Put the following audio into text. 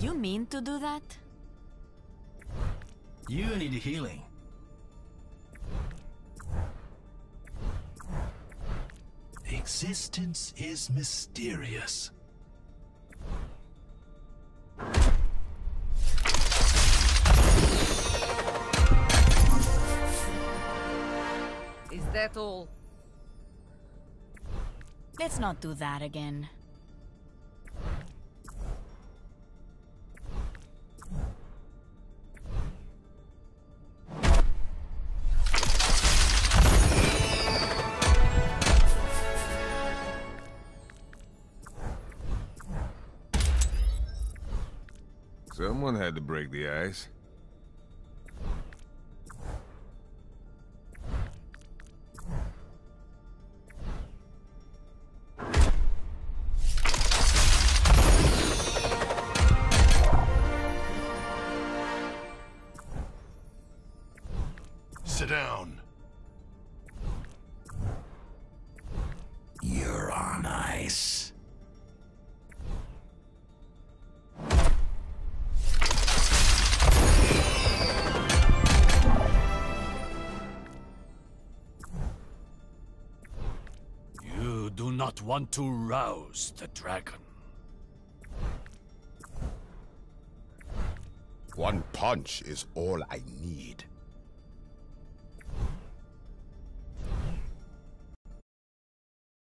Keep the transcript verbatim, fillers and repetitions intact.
You mean to do that? You need healing. Existence is mysterious. Is that all? Let's not do that again. Someone had to break the ice. Sit down. You're on ice. You do not want to rouse the dragon. One punch is all I need.